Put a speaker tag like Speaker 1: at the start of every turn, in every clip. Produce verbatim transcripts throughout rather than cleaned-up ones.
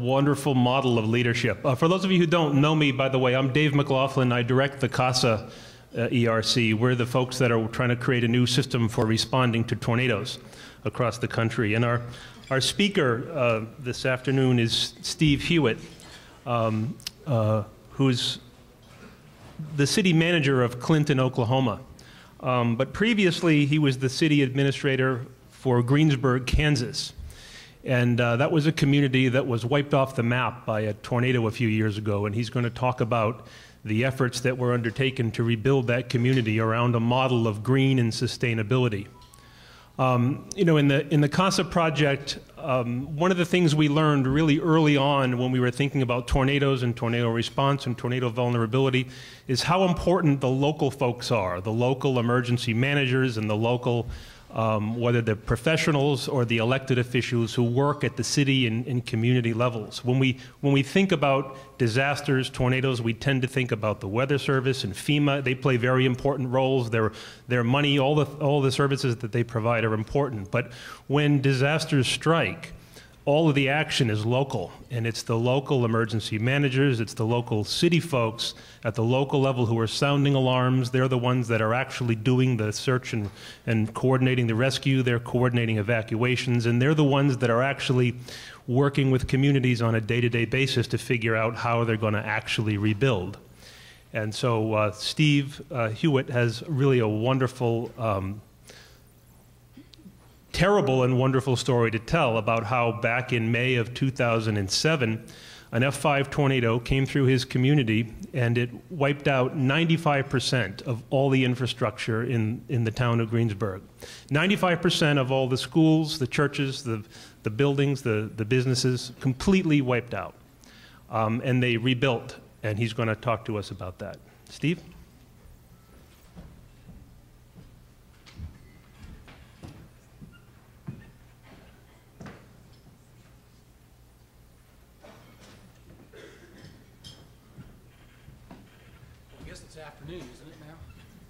Speaker 1: wonderful model of leadership. Uh, for those of you who don't know me, by the way, I'm Dave McLaughlin. I direct the CASA uh, E R C. We're the folks that are trying to create a new system for responding to tornadoes across the country. And our, our speaker uh, this afternoon is Steve Hewitt, um, uh, who's the city manager of Clinton, Oklahoma. Um, but previously, he was the city administrator for Greensburg, Kansas. And uh, that was a community that was wiped off the map by a tornado a few years ago. And he's going to talk about the efforts that were undertaken to rebuild that community around a model of green and sustainability. Um, you know, in the, in the CASA project, um, one of the things we learned really early on when we were thinking about tornadoes and tornado response and tornado vulnerability is how important the local folks are, the local emergency managers and the local, um, whether they're professionals or the elected officials who work at the city and, and community levels. When we, when we think about disasters, tornadoes, we tend to think about the Weather Service and FEMA. They play very important roles. Their, their money, all the, all the services that they provide are important. But when disasters strike, all of the action is local, and it's the local emergency managers, it's the local city folks at the local level who are sounding alarms. They're the ones that are actually doing the search and, and coordinating the rescue. They're coordinating evacuations, and they're the ones that are actually working with communities on a day-to-day basis to figure out how they're going to actually rebuild. And so uh, Steve uh, Hewitt has really a wonderful um, terrible and wonderful story to tell about how back in May of two thousand seven, an F five tornado came through his community and it wiped out ninety-five percent of all the infrastructure in, in the town of Greensburg. ninety-five percent of all the schools, the churches, the, the buildings, the, the businesses, completely wiped out. Um, and they rebuilt, and he's going to talk to us about that. Steve?
Speaker 2: Afternoon, isn't it now?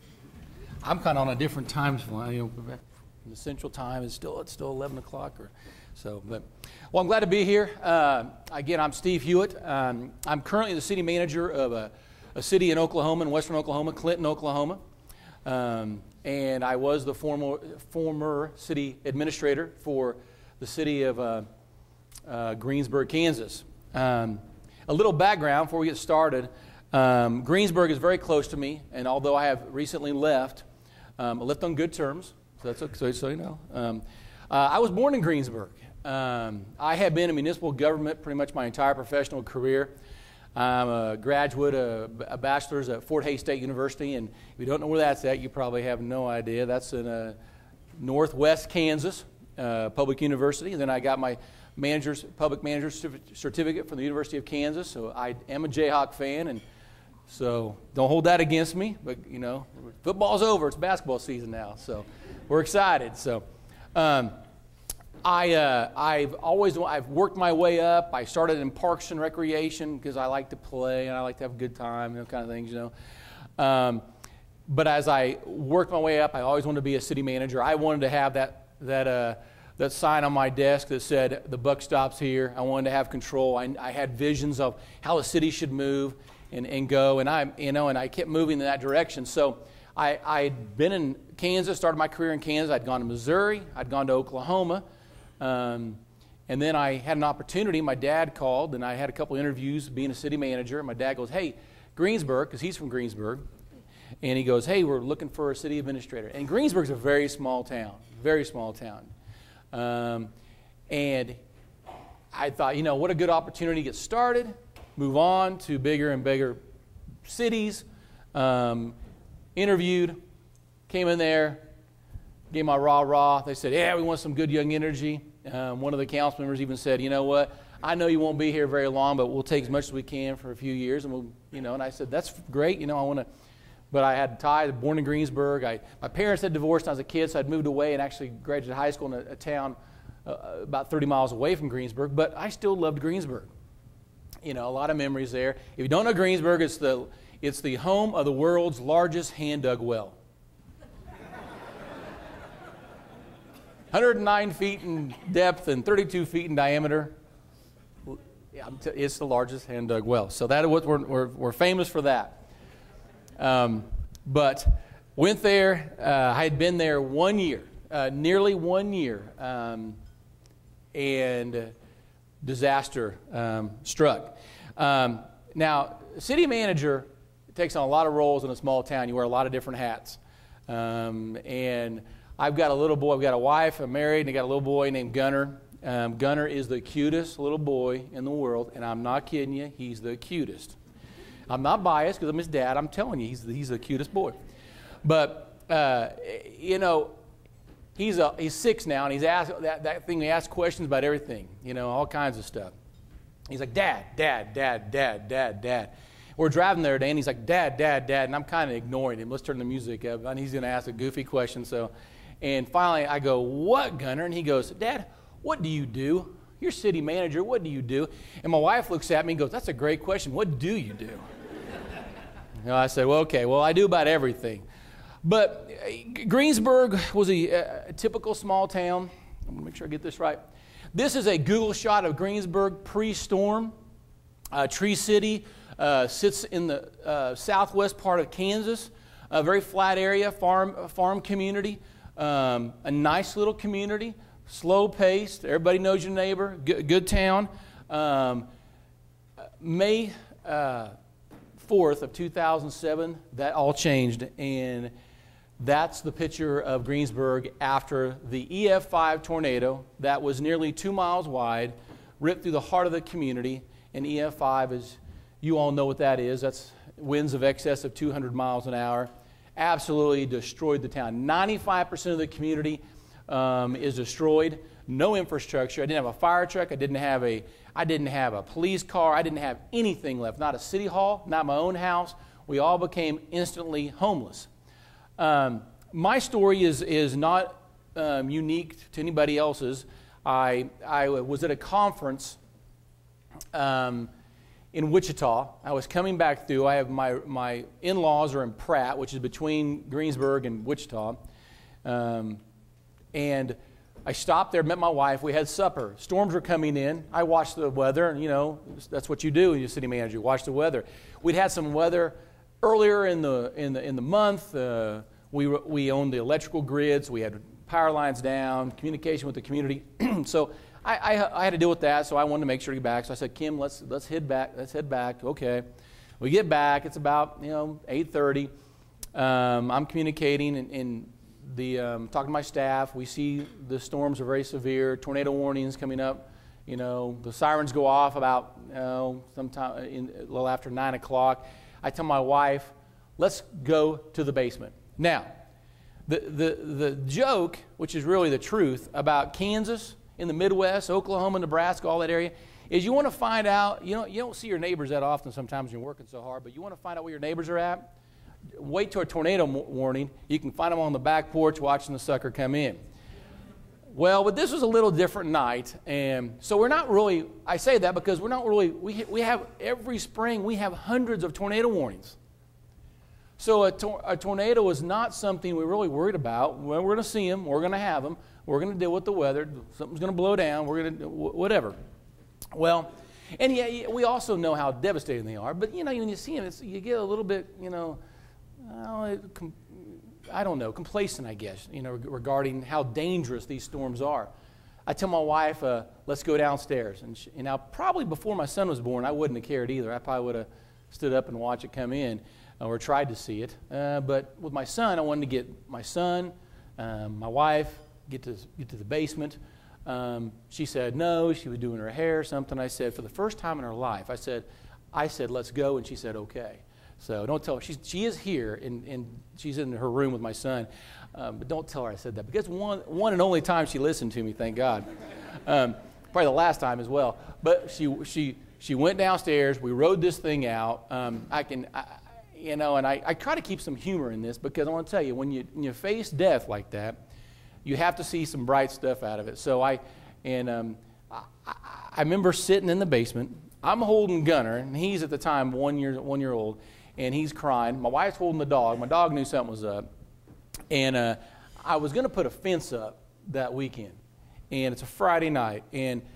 Speaker 2: I'm kind of on a different time. You know, the Central Time is still it's still eleven o'clock or so. But well, I'm glad to be here. Uh, again, I'm Steve Hewitt. Um, I'm currently the city manager of a, a city in Oklahoma, in western Oklahoma, Clinton, Oklahoma, um, and I was the former former city administrator for the city of uh, uh, Greensburg, Kansas. Um, a little background before we get started. Um, Greensburg is very close to me, and although I have recently left, um, I left on good terms, so that's okay, so, so you know. Um, uh, I was born in Greensburg. Um, I have been in municipal government pretty much my entire professional career. I'm a graduate, a, a bachelor's at Fort Hays State University, and if you don't know where that's at, you probably have no idea. That's in uh, northwest Kansas, uh, public university. And then I got my manager's, public manager's certificate from the University of Kansas, so I am a Jayhawk fan, and so don't hold that against me, but you know, football's over. It's basketball season now, so we're excited. So um, I, uh, I've always I've worked my way up. I started in Parks and Recreation because I like to play and I like to have a good time, you know, kind of things, you know. Um, but as I worked my way up, I always wanted to be a city manager. I wanted to have that that uh, that sign on my desk that said the buck stops here. I wanted to have control. I, I had visions of how the city should move and, and go, and I, you know, and I kept moving in that direction. So I, I'd been in Kansas, started my career in Kansas. I'd gone to Missouri. I'd gone to Oklahoma. Um, and then I had an opportunity. My dad called, and I had a couple interviews being a city manager. And my dad goes, hey, Greensburg, because he's from Greensburg. And he goes, hey, we're looking for a city administrator. And Greensburg's a very small town, very small town. Um, and I thought, you know, what a good opportunity to get started, move on to bigger and bigger cities. Um, interviewed, came in there, gave my rah-rah. They said, yeah, we want some good young energy. Um, one of the council members even said, you know what, I know you won't be here very long, but we'll take as much as we can for a few years. And we'll, you know, and I said, that's great. You know, I want to. But I had ties, born in Greensburg. I, my parents had divorced when I was a kid, so I'd moved away and actually graduated high school in a, a town uh, about thirty miles away from Greensburg. But I still loved Greensburg. You know, a lot of memories there. If you don't know Greensburg, it's the, it's the home of the world's largest hand-dug well. one hundred nine feet in depth and thirty-two feet in diameter. Yeah, I'm t it's the largest hand-dug well. So that we're, we're, we're famous for that. Um, but went there. Uh, I had been there one year, uh, nearly one year, um, and disaster um, struck. Um, now, city manager takes on a lot of roles in a small town. You wear a lot of different hats. Um, and I've got a little boy. I've got a wife. I'm married, and I got a little boy named Gunner. Um, Gunner is the cutest little boy in the world, and I'm not kidding you. He's the cutest. I'm not biased because I'm his dad. I'm telling you, he's the, he's the cutest boy. But uh, you know, he's a, he's six now, and he's asked that that thing. He asks questions about everything. You know, all kinds of stuff. He's like, Dad, Dad, Dad, Dad, Dad, Dad. We're driving there today, and he's like, Dad, Dad, Dad, and I'm kind of ignoring him. Let's turn the music up, and he's going to ask a goofy question. So, and finally, I go, what, Gunner? And he goes, Dad, what do you do? You're city manager. What do you do? And my wife looks at me and goes, that's a great question. What do you do? You know, I said, well, okay, well, I do about everything. But uh, Greensburg was a, a typical small town. I'm going to make sure I get this right. This is a Google shot of Greensburg pre-storm. Uh, Tree City uh, sits in the uh, southwest part of Kansas, a very flat area, farm, farm community, um, a nice little community. Slow-paced. Everybody knows your neighbor. Good, good town. Um, May uh, fourth of two thousand seven, that all changed, and that's the picture of Greensburg after the E F five tornado that was nearly two miles wide, ripped through the heart of the community. And E F five, is you all know what that is. That's winds of excess of two hundred miles an hour. Absolutely destroyed the town. ninety-five percent of the community Um, is destroyed. No infrastructure. I didn't have a fire truck. I didn't have a. I didn't have a police car. I didn't have anything left. Not a city hall. Not my own house. We all became instantly homeless. Um, my story is is not um, unique to anybody else's. I I was at a conference um, in Wichita. I was coming back through. I have my my in-laws are in Pratt, which is between Greensburg and Wichita. Um, And I stopped there, met my wife. We had supper. Storms were coming in. I watched the weather, and you know, that's what you do when you're city manager. You watch the weather. We'd had some weather earlier in the in the in the month. Uh, we we owned the electrical grids. We had power lines down, communication with the community. So I, I I had to deal with that. So I wanted to make sure to get back. So I said, Kim, let's let's head back. Let's head back. Okay. We get back. It's about you know eight thirty. Um, I'm communicating and. and The, um, talking to my staff, we see the storms are very severe, tornado warnings coming up. You know, the sirens go off about you know, sometime in, a little after nine o'clock. I tell my wife, let's go to the basement. Now, the, the, the joke, which is really the truth, about Kansas in the Midwest, Oklahoma, Nebraska, all that area, is you want to find out, you know, you don't see your neighbors that often sometimes when you're working so hard, but you want to find out where your neighbors are at. Wait till a tornado warning. You can find them on the back porch watching the sucker come in. Well, but this was a little different night, and so we're not really, I say that because we're not really, we, we have, every spring we have hundreds of tornado warnings. So a, tor a tornado is not something we're really worried about. Well, we're going to see them, we're going to have them, we're going to deal with the weather, something's going to blow down, we're going to, whatever. Well, and yeah, we also know how devastating they are, but you know, when you see them, it's, you get a little bit, you know, Well, I don't know, complacent, I guess, you know, regarding how dangerous these storms are. I tell my wife, uh, let's go downstairs. And, she, and now, probably before my son was born, I wouldn't have cared either. I probably would have stood up and watched it come in uh, or tried to see it. Uh, but with my son, I wanted to get my son, um, my wife, get to, get to the basement. Um, she said no, she was doing her hair or something. I said, for the first time in her life, I said, I said, let's go, and she said, okay. So don't tell her. She's, she is here, and, and she's in her room with my son. Um, but don't tell her I said that, because one, one and only time she listened to me, thank God. Um, probably the last time as well. But she, she, she went downstairs. We rode this thing out. Um, I can, I, you know, and I, I try to keep some humor in this, because I want to tell you, when you, when you face death like that, you have to see some bright stuff out of it. So I, and um, I, I remember sitting in the basement. I'm holding Gunner, and he's at the time one year, one year old. And he's crying. My wife's holding the dog. My dog knew something was up. And uh, I was going to put a fence up that weekend. And it's a Friday night. And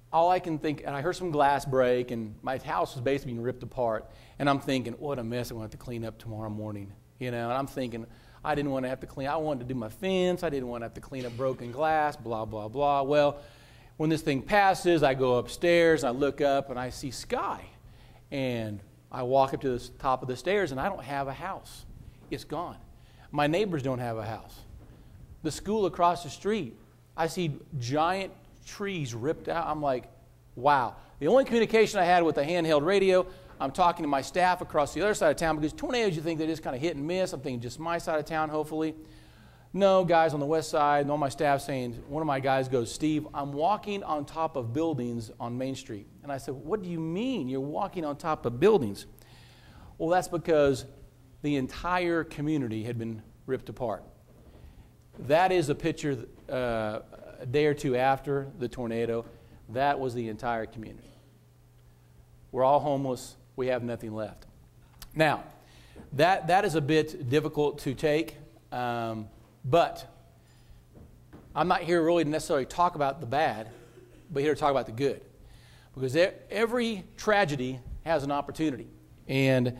Speaker 2: all I can think, and I heard some glass break, and my house was basically being ripped apart, and I'm thinking, what a mess I'm going to have to clean up tomorrow morning, you know, and I'm thinking, I didn't want to have to clean, I wanted to do my fence, I didn't want to have to clean up broken glass, blah, blah, blah. Well, when this thing passes, I go upstairs, I look up, and I see sky, and I walk up to the top of the stairs, and I don't have a house. It's gone. My neighbors don't have a house. The school across the street, I see giant trees ripped out. I'm like, wow. The only communication I had with the handheld radio, I'm talking to my staff across the other side of town, because tornadoes, you think they're just kind of hit and miss. I'm thinking just my side of town, hopefully. No, guys on the west side, and all my staff saying, one of my guys goes, Steve, I'm walking on top of buildings on Main Street. And I said, what do you mean you're walking on top of buildings? Well, that's because the entire community had been ripped apart. That is a picture uh, a day or two after the tornado. That was the entire community. We're all homeless. We have nothing left. Now, that, that is a bit difficult to take, um, but I'm not here really to necessarily talk about the bad, but here to talk about the good. Because every tragedy has an opportunity. And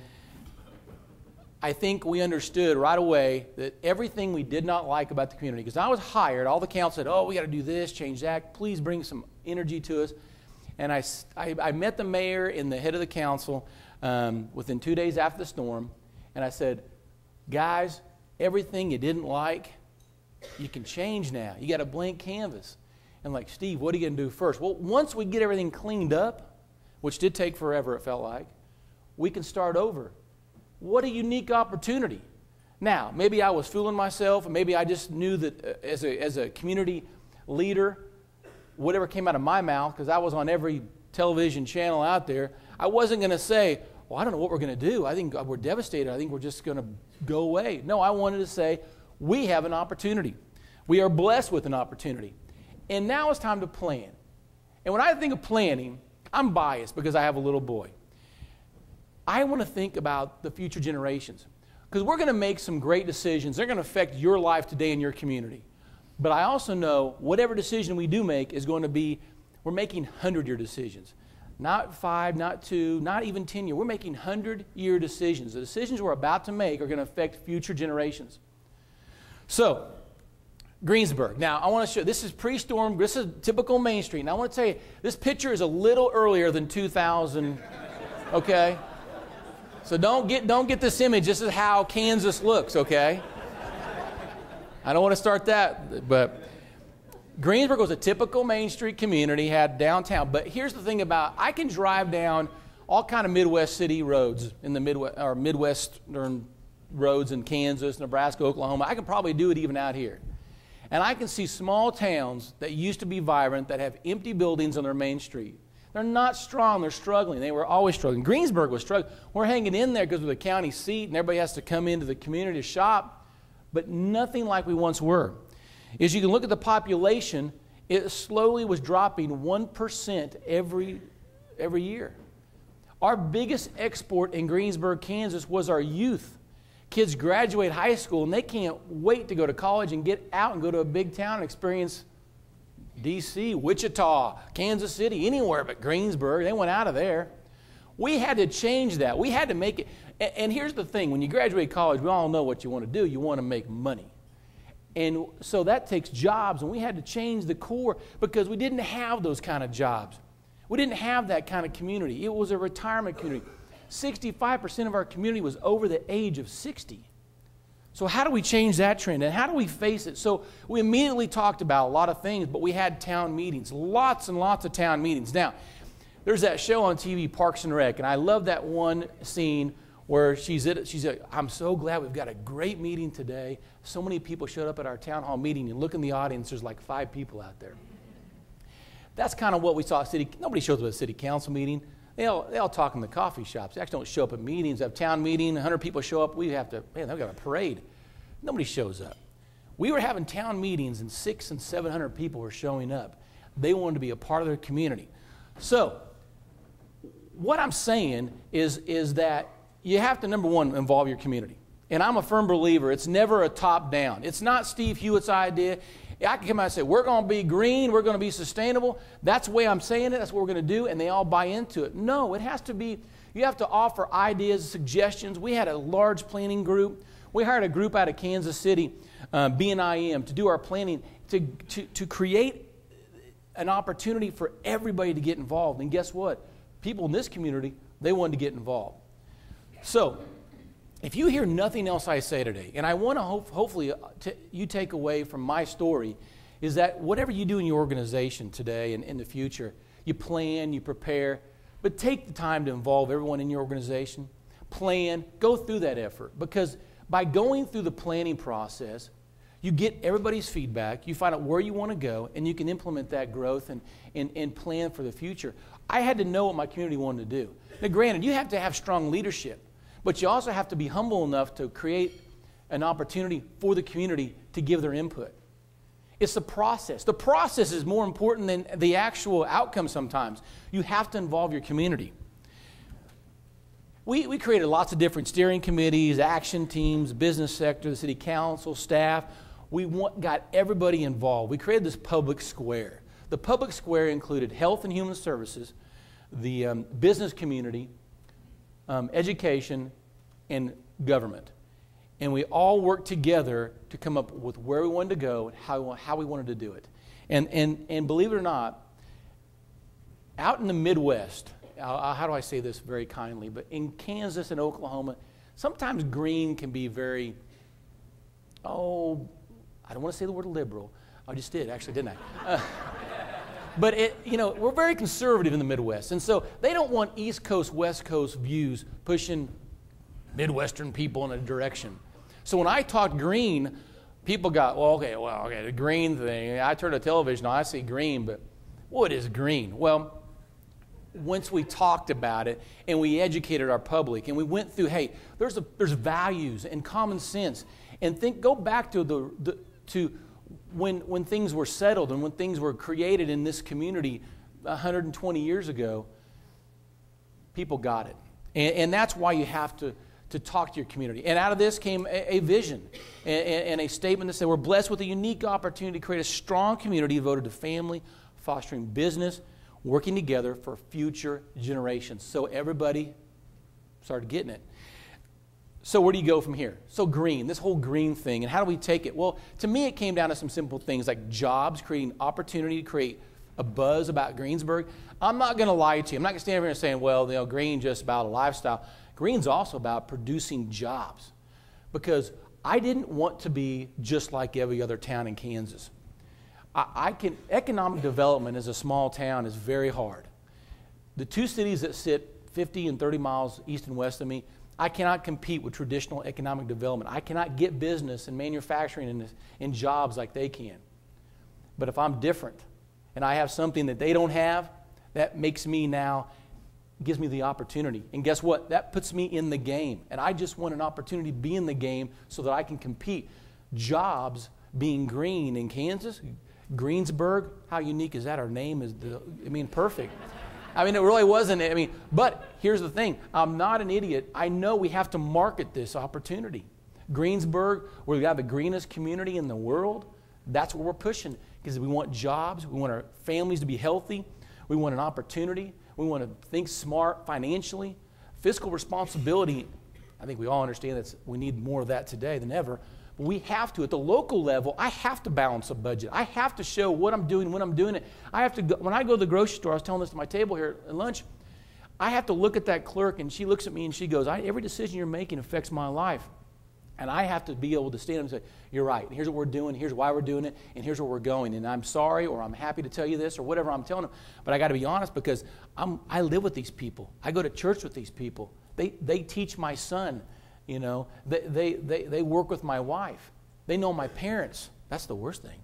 Speaker 2: I think we understood right away that everything we did not like about the community, because I was hired, all the council said, oh, we got to do this, change that, please bring some energy to us. And I, I, I met the mayor and the head of the council um, within two days after the storm, and I said, guys, everything you didn't like, you can change now. You got a blank canvas. And like, Steve, what are you going to do first? Well, once we get everything cleaned up, which did take forever, it felt like, we can start over. What a unique opportunity. Now, maybe I was fooling myself, and maybe I just knew that uh, as, a, as a community leader, whatever came out of my mouth, because I was on every television channel out there, I wasn't going to say, well, I don't know what we're going to do. I think we're devastated. I think we're just going to go away. No, I wanted to say, we have an opportunity. We are blessed with an opportunity. And now it's time to plan. And when I think of planning, I'm biased because I have a little boy. I want to think about the future generations, because we're going to make some great decisions. They're going to affect your life today in your community. But I also know whatever decision we do make is going to be, we're making hundred-year decisions. Not five, not two, not even ten-year. We're making hundred-year decisions. The decisions we're about to make are going to affect future generations. So, Greensburg. Now, I want to show, this is pre-storm, this is typical Main Street. And I want to tell you, this picture is a little earlier than two thousand, okay? So don't get, don't get this image. This is how Kansas looks, okay? I don't want to start that, but Greensburg was a typical Main Street community, had downtown. But here's the thing about, I can drive down all kind of Midwest city roads in the Midwest, or Midwestern roads in Kansas, Nebraska, Oklahoma. I can probably do it even out here. And I can see small towns that used to be vibrant that have empty buildings on their main street. They're not strong. They're struggling. They were always struggling. Greensburg was struggling. We're hanging in there because we're the county seat, and everybody has to come into the community to shop, but nothing like we once were. As you can look at the population, it slowly was dropping one percent every, every year. Our biggest export in Greensburg, Kansas was our youth. Kids graduate high school, and they can't wait to go to college and get out and go to a big town and experience D C, Wichita, Kansas City, anywhere but Greensburg. They went out of there. We had to change that. We had to make it. And, and here's the thing. When you graduate college, we all know what you want to do. You want to make money. And so that takes jobs, and we had to change the core because we didn't have those kind of jobs. We didn't have that kind of community. It was a retirement community. sixty-five percent of our community was over the age of sixty. So how do we change that trend, and how do we face it? So we immediately talked about a lot of things, but we had town meetings, lots and lots of town meetings. Now, there's that show on T V, Parks and Rec, and I love that one scene where she's at, she's at, I'm so glad we've got a great meeting today. So many people showed up at our town hall meeting, and look in the audience, there's like five people out there. That's kind of what we saw at city. Nobody shows up at a city council meeting. They all, they all talk in the coffee shops. They actually don't show up at meetings. They have town meeting, one hundred people show up. We have to, man, they've got a parade. Nobody shows up. We were having town meetings, and six and seven hundred people were showing up. They wanted to be a part of their community. So what I'm saying is, is that you have to, number one, involve your community. And I'm a firm believer, it's never a top-down. It's not Steve Hewitt's idea. I can come out and say, we're going to be green, we're going to be sustainable. That's the way I'm saying it, that's what we're going to do, and they all buy into it. No, it has to be, you have to offer ideas, suggestions. We had a large planning group. We hired a group out of Kansas City, uh, B N I M, to do our planning, to, to, to create an opportunity for everybody to get involved. And guess what? People in this community, they wanted to get involved. So, if you hear nothing else I say today, and I want to hope, hopefully t- you take away from my story, is that whatever you do in your organization today and in the future, you plan, you prepare, but take the time to involve everyone in your organization. Plan, go through that effort, because by going through the planning process, you get everybody's feedback, you find out where you want to go, and you can implement that growth and, and, and plan for the future. I had to know what my community wanted to do. Now, granted, you have to have strong leadership, but you also have to be humble enough to create an opportunity for the community to give their input. It's the process. The process is more important than the actual outcome sometimes. You have to involve your community. We, we created lots of different steering committees, action teams, business sector, the city council, staff. We want, got everybody involved. We created this public square. The public square included health and human services, the um, business community, um, education, and government. And we all worked together to come up with where we wanted to go and how, how we wanted to do it. And, and, and believe it or not, out in the Midwest, uh, how do I say this very kindly, but in Kansas and Oklahoma, sometimes green can be very, oh, I don't want to say the word liberal. I just did, actually, didn't I? Uh, but, it, you know, we're very conservative in the Midwest. And so they don't want East Coast, West Coast views pushing Midwestern people in a direction. So when I talked green, people got, well, okay, well, okay, the green thing. I turn to television, I see green, but what is green? Well, once we talked about it and we educated our public and we went through, hey, there's a, there's values and common sense, and think, go back to the, the to when when things were settled and when things were created in this community one hundred twenty years ago. People got it, and, and that's why you have to to talk to your community. And out of this came a, a vision and, and a statement that said, we're blessed with a unique opportunity to create a strong community devoted to family, fostering business, working together for future generations. So everybody started getting it. So where do you go from here? So green, this whole green thing, and how do we take it? Well, to me, it came down to some simple things like jobs, creating opportunity to create a buzz about Greensburg. I'm not going to lie to you. I'm not going to stand over here and say, well, you know, green just about a lifestyle. Green's also about producing jobs, because I didn't want to be just like every other town in Kansas. I, I can, economic development as a small town is very hard. The two cities that sit fifty and thirty miles east and west of me, I cannot compete with traditional economic development. I cannot get business and manufacturing and, and jobs like they can. But if I'm different and I have something that they don't have, that makes me now, gives me the opportunity. And guess what? That puts me in the game. And I just want an opportunity to be in the game so that I can compete. Jobs being green in Kansas, Greensburg, how unique is that? Our name is, the, I mean, perfect. I mean, it really wasn't, I mean, but here's the thing. I'm not an idiot. I know we have to market this opportunity. Greensburg, where we have the greenest community in the world, that's what we're pushing, because we want jobs, we want our families to be healthy, we want an opportunity, we want to think smart financially. Fiscal responsibility, I think we all understand that we need more of that today than ever. But we have to, at the local level, I have to balance a budget. I have to show what I'm doing when I'm doing it. I have to go, when I go to the grocery store, I was telling this to my table here at lunch, I have to look at that clerk, and she looks at me and she goes, I, every decision you're making affects my life. And I have to be able to stand up and say, you're right, here's what we're doing, here's why we're doing it, and here's where we're going. And I'm sorry, or I'm happy to tell you this, or whatever I'm telling them. But I got to be honest, because I'm, I live with these people. I go to church with these people. They, they teach my son, you know. They, they, they, they work with my wife. They know my parents. That's the worst thing.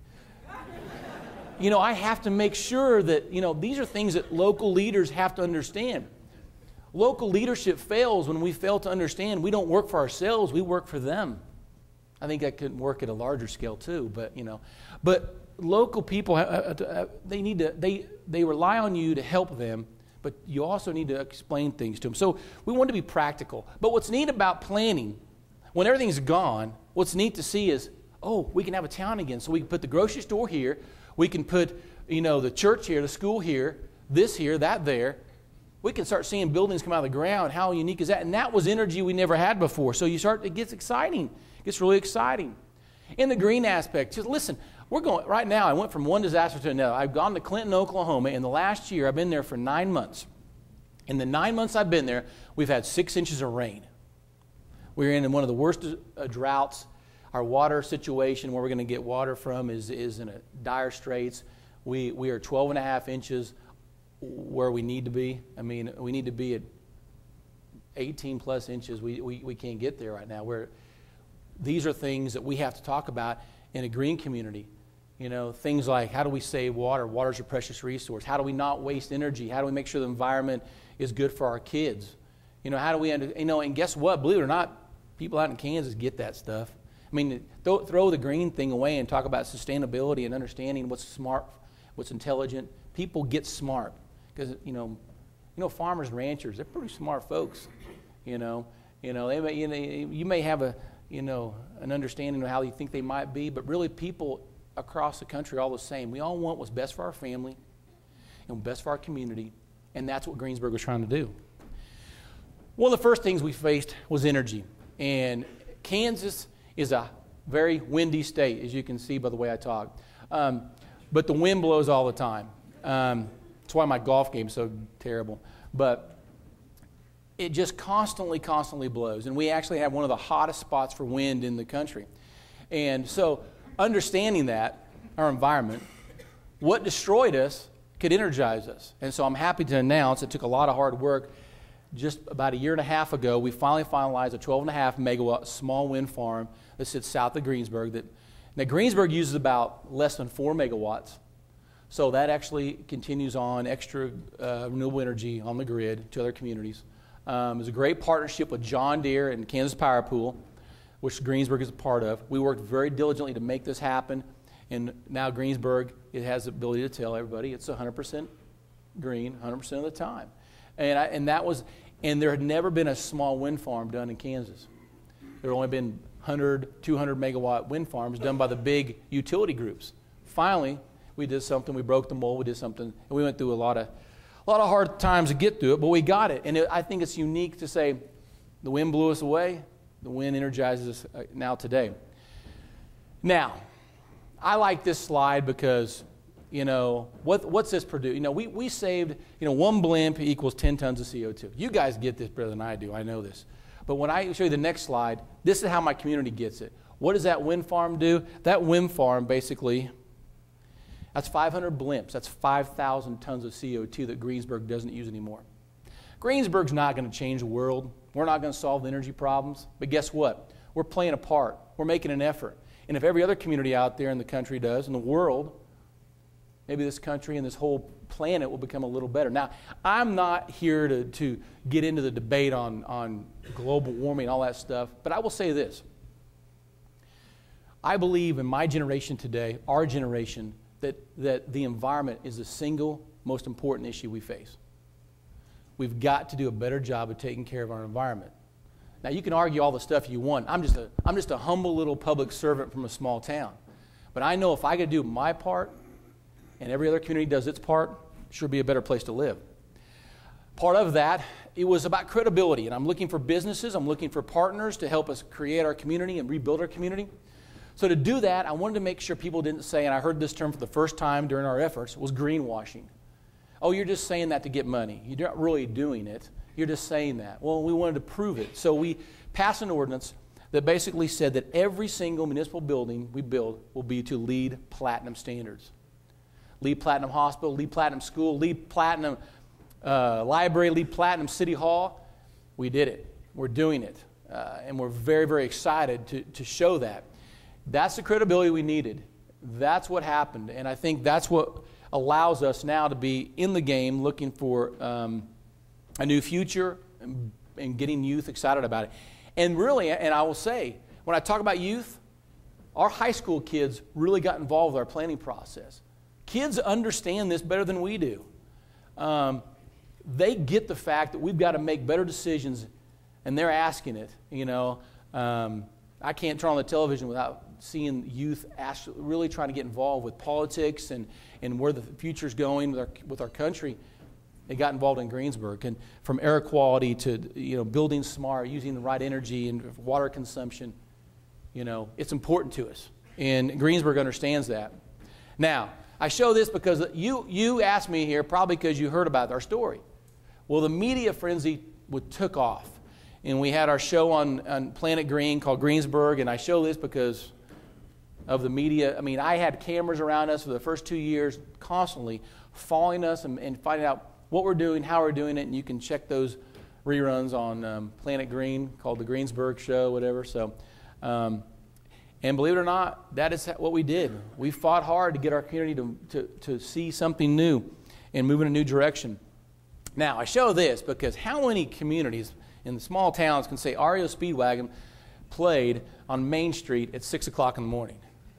Speaker 2: You know, I have to make sure that, you know, these are things that local leaders have to understand. Local leadership fails when we fail to understand we don't work for ourselves, we work for them. I think that could work at a larger scale too, but, you know. But local people, they need to, they, they rely on you to help them, but you also need to explain things to them. So we want to be practical. But what's neat about planning, when everything's gone, what's neat to see is oh, we can have a town again. So we can put the grocery store here. We can put, you know, the church here, the school here, this here, that there. We can start seeing buildings come out of the ground. How unique is that? And that was energy we never had before. So you start, it gets exciting. It gets really exciting. In the green aspect, just listen, we're going, right now, I went from one disaster to another. I've gone to Clinton, Oklahoma. In the last year, I've been there for nine months. In the nine months I've been there, we've had six inches of rain. We're in one of the worst uh, droughts. Our water situation, where we're going to get water from, is, is in a dire straits. We, we are twelve and a half inches where we need to be. I mean, we need to be at eighteen plus inches. We, we, we can't get there right now. We're, these are things that we have to talk about in a green community. You know, things like, how do we save water? Water's a precious resource. How do we not waste energy? How do we make sure the environment is good for our kids? You know, how do we, you know, and guess what? Believe it or not, people out in Kansas get that stuff. I mean, th- throw the green thing away and talk about sustainability and understanding what's smart, what's intelligent. People get smart because, you know, you know, farmers and ranchers, they're pretty smart folks. You know, you know, they may, you know, you may have a, you know, an understanding of how you think they might be, but really people across the country are all the same. We all want what's best for our family and best for our community, and that's what Greensburg was trying to do. One of the first things we faced was energy, and Kansas is a very windy state, as you can see by the way I talk. Um, but the wind blows all the time. Um, that's why my golf game is so terrible. But it just constantly, constantly blows. And we actually have one of the hottest spots for wind in the country. And so understanding that, our environment, what destroyed us could energize us. And so I'm happy to announce it took a lot of hard work. Just about a year and a half ago, we finally finalized a twelve and a half megawatt small wind farm that sits south of Greensburg. That, now, Greensburg uses about less than four megawatts. So that actually continues on extra uh, renewable energy on the grid to other communities. Um, it's a great partnership with John Deere and Kansas Power Pool, which Greensburg is a part of. We worked very diligently to make this happen. And now Greensburg, it has the ability to tell everybody it's one hundred percent green one hundred percent of the time. And, I, and that was, and there had never been a small wind farm done in Kansas. There had only been one hundred, two hundred megawatt wind farms done by the big utility groups. Finally, we did something. We broke the mold. We did something, and we went through a lot of, a lot of hard times to get through it, but we got it. And it, I think it's unique to say, the wind blew us away. The wind energizes us now today. Now, I like this slide because, you know, what, what's this produce? You know, we, we saved, you know, one blimp equals ten tons of C O two. You guys get this better than I do. I know this. But when I show you the next slide, this is how my community gets it. What does that wind farm do? That wind farm basically, that's five hundred blimps. That's five thousand tons of C O two that Greensburg doesn't use anymore. Greensburg's not going to change the world. We're not going to solve the energy problems. But guess what? We're playing a part. We're making an effort. And if every other community out there in the country does, in the world, maybe this country and this whole planet will become a little better. Now, I'm not here to, to get into the debate on, on global warming and all that stuff, but I will say this. I believe in my generation today, our generation, that, that the environment is the single most important issue we face. We've got to do a better job of taking care of our environment. Now, you can argue all the stuff you want. I'm just a, I'm just a humble little public servant from a small town. But I know if I could do my part and every other community does its part, it sure be a better place to live. Part of that, it was about credibility. And I'm looking for businesses. I'm looking for partners to help us create our community and rebuild our community. So to do that, I wanted to make sure people didn't say, and I heard this term for the first time during our efforts, was greenwashing. Oh, you're just saying that to get money. You're not really doing it. You're just saying that. Well, we wanted to prove it. So we passed an ordinance that basically said that every single municipal building we build will be to LEED Platinum standards. LEED Platinum Hospital, LEED Platinum School, LEED Platinum uh, Library, LEED Platinum City Hall. We did it. We're doing it. Uh, and we're very, very excited to, to show that. That's the credibility we needed. That's what happened. And I think that's what allows us now to be in the game looking for um, a new future and, and getting youth excited about it. And really, and I will say, when I talk about youth, our high school kids really got involved with our planning process. Kids understand this better than we do. Um, they get the fact that we've got to make better decisions, and they're asking it. You know, um, I can't turn on the television without seeing youth actually really trying to get involved with politics and, and where the future's going with our, with our country, they got involved in Greensburg. And from air quality to, you know, building smart, using the right energy and water consumption, you know, it's important to us. And Greensburg understands that. Now, I show this because you, you asked me here, probably because you heard about our story. Well, the media frenzy would, took off. And we had our show on, on Planet Green called Greensburg, and I show this because of the media. I mean, I had cameras around us for the first two years constantly following us and, and finding out what we're doing, how we're doing it, and you can check those reruns on um, Planet Green called the Greensburg Show, whatever. So, um, and believe it or not, that is what we did. We fought hard to get our community to, to, to see something new and move in a new direction. Now, I show this because how many communities in the small towns can say R E O Speedwagon played on Main Street at six o'clock in the morning?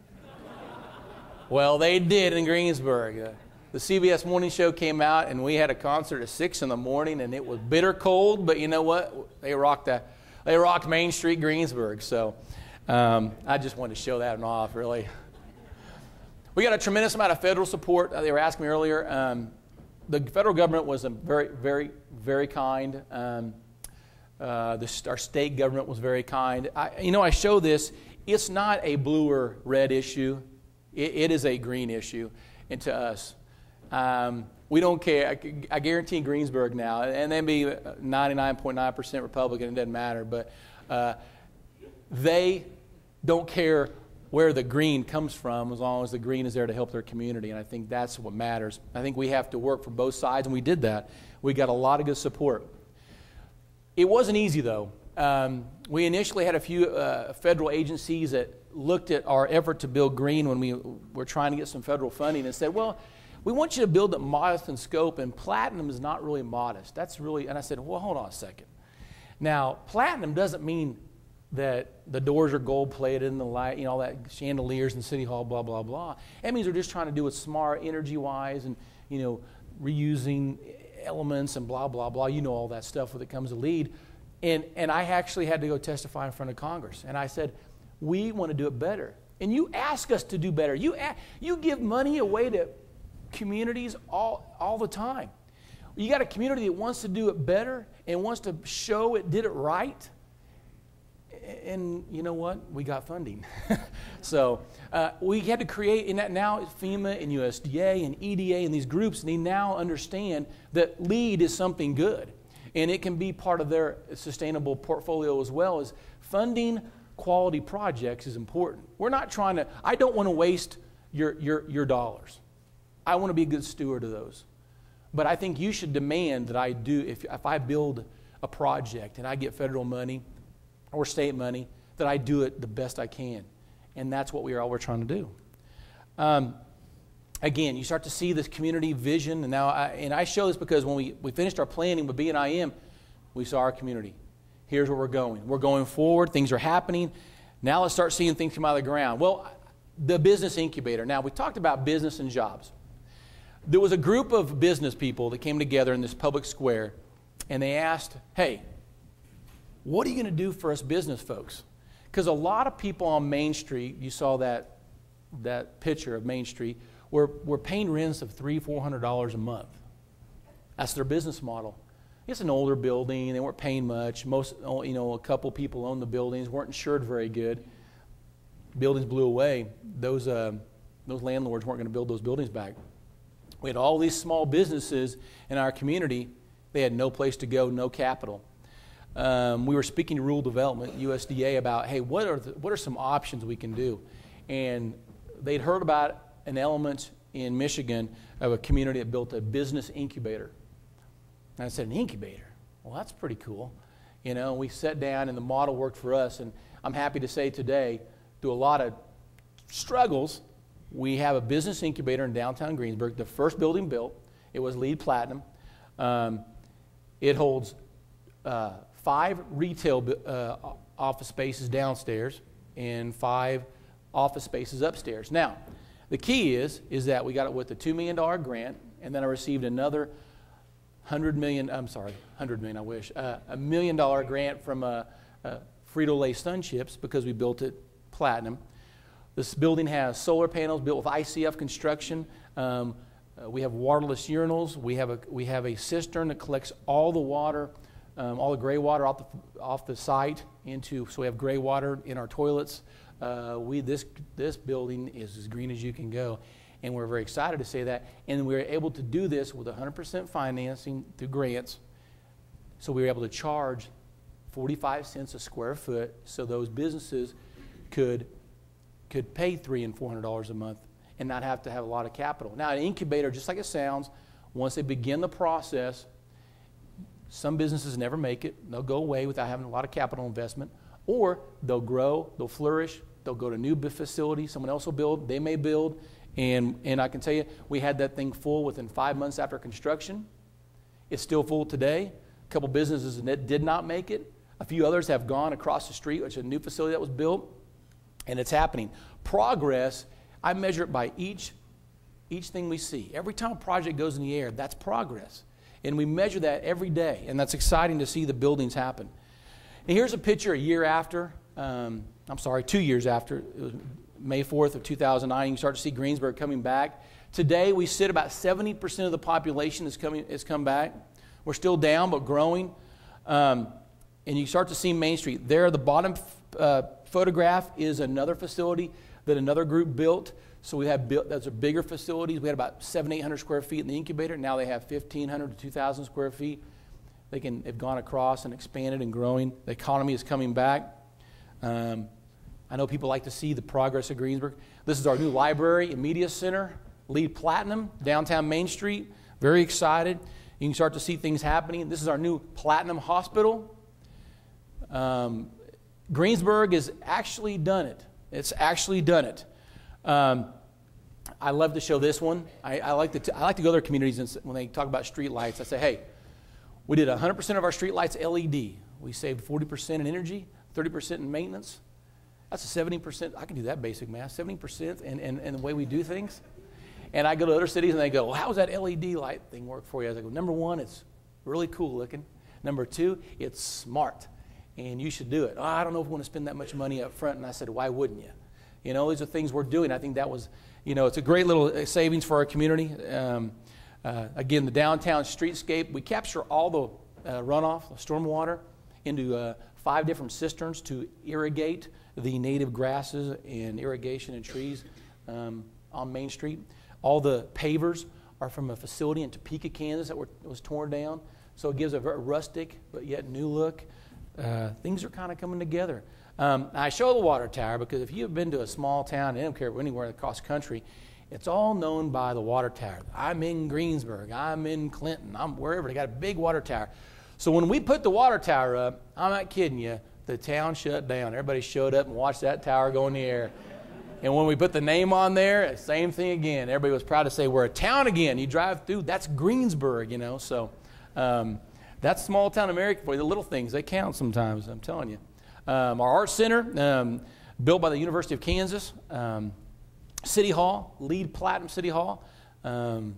Speaker 2: Well, they did in Greensburg. Uh, the C B S Morning Show came out, and we had a concert at six in the morning, and it was bitter cold, but you know what? They rocked that. They rocked Main Street, Greensburg. So um, I just wanted to show that off, really. We got a tremendous amount of federal support. Uh, they were asking me earlier. Um, the federal government was a very, very, very kind. Um, Uh, the, our state government was very kind. I, you know, I show this. It's not a blue or red issue. It, it is a green issue, and to us, um, we don't care. I, I guarantee Greensburg now, and then be ninety-nine point nine percent Republican. It doesn't matter, but uh, they don't care where the green comes from, as long as the green is there to help their community. And I think that's what matters. I think we have to work from both sides, and we did that. We got a lot of good support. It wasn't easy, though. Um, we initially had a few uh, federal agencies that looked at our effort to build green when we were trying to get some federal funding and said, well, we want you to build it modest in scope, and platinum is not really modest. That's really, and I said, well, hold on a second. Now, platinum doesn't mean that the doors are gold-plated and the light, you know, all that chandeliers in City Hall, blah, blah, blah. That means we're just trying to do it smart, energy-wise, and, you know, reusing elements and blah, blah, blah. You know all that stuff when it comes to LEED. And, and I actually had to go testify in front of Congress. And I said, we want to do it better. And you ask us to do better. You, you give money away to communities all, all the time. You got a community that wants to do it better and wants to show it did it right. And you know what? We got funding. So uh, we had to create, and that now FEMA and U S D A and E D A and these groups, they now understand that LEED is something good. And it can be part of their sustainable portfolio as well. As funding quality projects is important. We're not trying to, I don't want to waste your, your, your dollars. I want to be a good steward of those. But I think you should demand that I do, if, if I build a project and I get federal money, or state money, that I do it the best I can. And that's what we are all we're trying to do. Um, again, you start to see this community vision, and now I, and I show this because when we, we finished our planning with B N I M, we saw our community. Here's where we're going. We're going forward. Things are happening. Now let's start seeing things come out of the ground. Well, the business incubator. Now, we talked about business and jobs. There was a group of business people that came together in this public square, and they asked, hey, what are you going to do for us business folks? Because a lot of people on Main Street, you saw that, that picture of Main Street, were, were paying rents of three hundred, four hundred dollars a month. That's their business model. It's an older building. They weren't paying much. Most, you know, a couple people owned the buildings, weren't insured very good. Buildings blew away. Those, uh, those landlords weren't going to build those buildings back. We had all these small businesses in our community. They had no place to go, no capital. Um, we were speaking to rural development, U S D A, about, hey, what are, the, what are some options we can do? And they'd heard about an element in Michigan of a community that built a business incubator. And I said, an incubator? Well, that's pretty cool. You know, we sat down and the model worked for us. And I'm happy to say today, through a lot of struggles, we have a business incubator in downtown Greensburg, the first building built. It was LEED Platinum. Um, it holds uh, five retail uh, office spaces downstairs and five office spaces upstairs. Now, the key is, is that we got it with a two million dollar grant, and then I received another one hundred million dollars, I'm sorry, one hundred million dollars, I wish, uh, a million dollar grant from uh, uh, Frito-Lay Sun Chips because we built it platinum. This building has solar panels built with I C F construction. Um, uh, we have waterless urinals. We have a we have a cistern that collects all the water, um, all the gray water off the off the site into. So we have gray water in our toilets. Uh, we this this building is as green as you can go, and we're very excited to say that. And we were able to do this with one hundred percent financing through grants. So we were able to charge forty-five cents a square foot, so those businesses could. could pay three and four hundred dollars a month and not have to have a lot of capital. Now, an incubator, just like it sounds, once they begin the process, some businesses never make it. They'll go away without having a lot of capital investment, or they'll grow, they'll flourish, they'll go to new facilities. Someone else will build, they may build, and and I can tell you, we had that thing full within five months after construction. It's still full today. A couple businesses that did not make it. A few others have gone across the street, which is a new facility that was built. And it's happening. Progress, I measure it by each, each thing we see. Every time a project goes in the air, that's progress. And we measure that every day. And that's exciting to see the buildings happen. And here's a picture a year after. Um, I'm sorry, two years after. It was May fourth of two thousand nine. You can start to see Greensburg coming back. Today, we sit about seventy percent of the population is coming has come back. We're still down, but growing. Um, and you start to see Main Street. There, the bottom uh, photograph is another facility that another group built. So we have built, those are bigger facilities. We had about seven, eight hundred square feet in the incubator. Now they have fifteen hundred to two thousand square feet. They can have gone across and expanded and growing. The economy is coming back. Um, I know people like to see the progress of Greensburg. This is our new library and media center, LEED Platinum, downtown Main Street. Very excited. You can start to see things happening. This is our new Platinum Hospital. Um, Greensburg has actually done it. It's actually done it. Um, I love to show this one. I, I like to t- I like to go to their communities and when they talk about street lights, I say, hey, we did one hundred percent of our street lights L E D. We saved forty percent in energy, thirty percent in maintenance. That's a seventy percent. I can do that basic math. seventy percent in, in, in the way we do things. And I go to other cities and they go, well, how's that L E D light thing work for you? I go, number one, it's really cool looking. Number two, it's smart. And you should do it. Oh, I don't know if we want to spend that much money up front. And I said, why wouldn't you? You know, these are things we're doing. I think that was, you know, it's a great little savings for our community. Um, uh, again, the downtown streetscape, we capture all the uh, runoff, the stormwater, into uh, five different cisterns to irrigate the native grasses and irrigation and trees um, on Main Street. All the pavers are from a facility in Topeka, Kansas that were, was torn down. So it gives a very rustic but yet new look. Uh, things are kind of coming together. Um, I show the water tower because if you've been to a small town, I don't care anywhere across the country, it's all known by the water tower. I'm in Greensburg. I'm in Clinton. I'm wherever. They got a big water tower. So when we put the water tower up, I'm not kidding you, the town shut down. Everybody showed up and watched that tower go in the air. And when we put the name on there, same thing again. Everybody was proud to say, we're a town again. You drive through, that's Greensburg, you know. So um, that's small town America for you. The little things, they count sometimes, I'm telling you. Um, our art center, um, built by the University of Kansas. Um, City Hall, LEED Platinum City Hall. Um,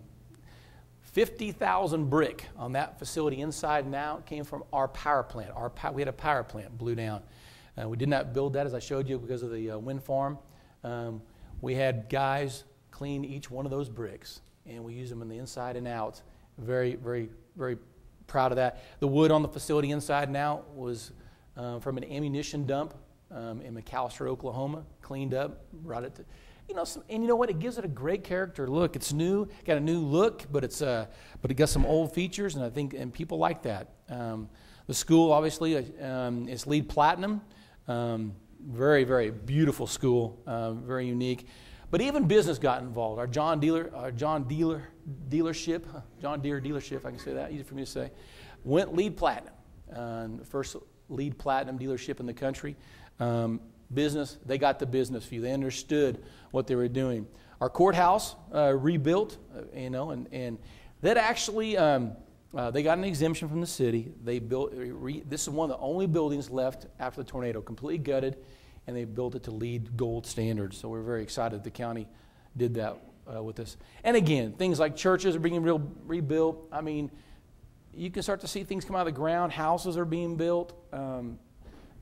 Speaker 2: fifty thousand brick on that facility inside and out came from our power plant. Our pow- we had a power plant blew down. Uh, we did not build that, as I showed you, because of the uh, wind farm. Um, we had guys clean each one of those bricks, and we use them in the inside and out. Very, very, very proud of that. The wood on the facility inside and out was uh, from an ammunition dump um, in McAlester, Oklahoma, cleaned up, brought it to, you know, some, and you know what? It gives it a great character look. It's new, got a new look, but it's uh, but it got some old features, and I think and people like that. Um, the school, obviously, um, is LEED Platinum. Um, very, very beautiful school, uh, very unique. But even business got involved. Our John Dealer, our John Dealer dealership, John Deere dealership, I can say that, easy for me to say, went LEED Platinum. Uh, first LEED Platinum dealership in the country. Um, business, they got the business view. They understood what they were doing. Our courthouse uh, rebuilt, uh, you know, and, and that actually, um, uh, they got an exemption from the city. They built, re, this is one of the only buildings left after the tornado, completely gutted, and they built it to LEED Gold standards. So we're very excited the county did that uh, with us. And again, things like churches are being real, rebuilt. I mean, you can start to see things come out of the ground. Houses are being built. Um,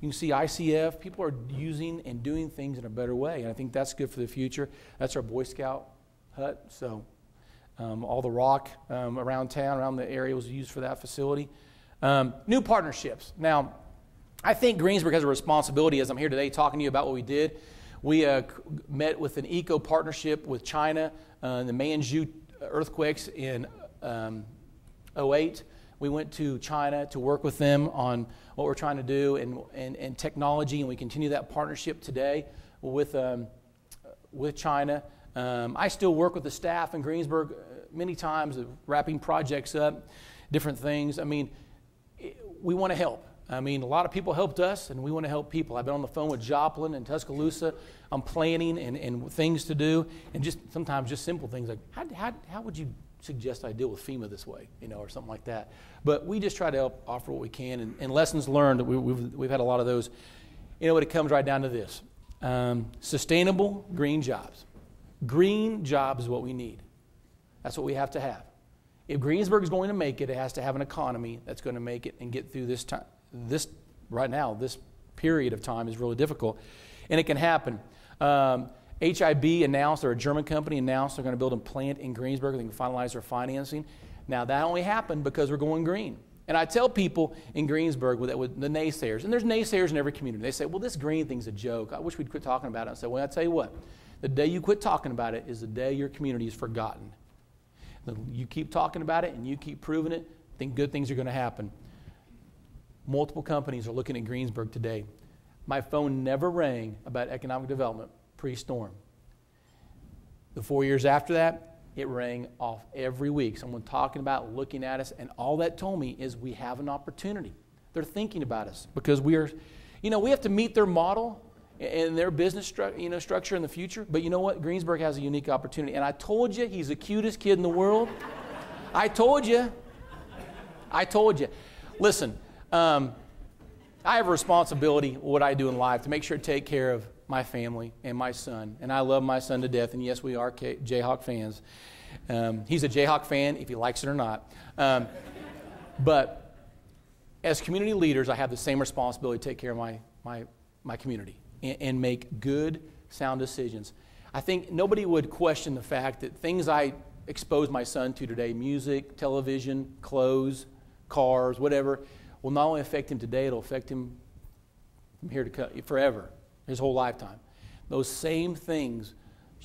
Speaker 2: You can see I C F. People are using and doing things in a better way, and I think that's good for the future. That's our Boy Scout hut. So um, all the rock um, around town, around the area, was used for that facility. Um, new partnerships. Now, I think Greensburg has a responsibility, as I'm here today talking to you about what we did. We uh, met with an eco partnership with China, uh, the Manchu earthquakes in um, oh eight. We went to China to work with them on what we're trying to do and, and, and technology, and we continue that partnership today with, um, with China. Um, I still work with the staff in Greensburg many times, wrapping projects up, different things. I mean, we want to help. I mean, a lot of people helped us, and we want to help people. I've been on the phone with Joplin and Tuscaloosa. I'm planning and, and things to do, and just sometimes just simple things like, how, how, how would you suggest I deal with FEMA this way, you know, or something like that. But we just try to help offer what we can, and, and lessons learned, we, we've, we've had a lot of those. You know what, it comes right down to this. Um, sustainable green jobs. Green jobs is what we need. That's what we have to have. If Greensburg is going to make it, it has to have an economy that's going to make it and get through this time. This, right now, this period of time is really difficult, and it can happen. Um, H I B announced, or a German company announced, they're going to build a plant in Greensburg. They can finalize their financing. Now, that only happened because we're going green. And I tell people in Greensburg, with, with the naysayers, and there's naysayers in every community, they say, well, this green thing's a joke. I wish we'd quit talking about it. I say, well, I'll tell you what. The day you quit talking about it is the day your community is forgotten. You keep talking about it and you keep proving it, I think good things are going to happen. Multiple companies are looking at Greensburg today. My phone never rang about economic development pre-storm. The four years after that, it rang off every week. Someone talking about, looking at us, and all that told me is we have an opportunity. They're thinking about us because we are, you know, we have to meet their model and their business stru- you know, structure in the future. But you know what? Greensburg has a unique opportunity. And I told you, he's the cutest kid in the world. I told you. I told you. Listen. Um, I have a responsibility, what I do in life, to make sure to take care of my family and my son. And I love my son to death. And yes, we are K- Jayhawk fans. Um, he's a Jayhawk fan if he likes it or not. Um, but as community leaders, I have the same responsibility to take care of my, my, my community and, and make good, sound decisions. I think nobody would question the fact that things I expose my son to today, music, television, clothes, cars, whatever, will not only affect him today, it'll affect him from here to come, forever, his whole lifetime. Those same things